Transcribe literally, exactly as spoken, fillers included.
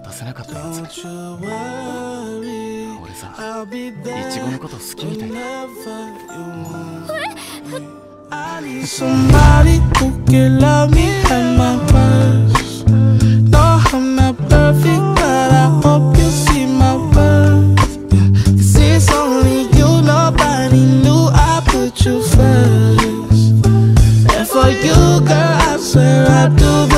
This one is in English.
渡せなかったやつ。俺さ、イチゴのこと好きみたいだ。 I need somebody who can love me at my worst. No, I'm not perfect, but I hope you see my worth. Yeah. Cause it's only you, nobody knew I put you first. And for you, girl, I swear I do